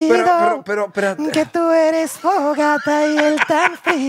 Pero, espérate. Que tú eres fogata y él tan frío.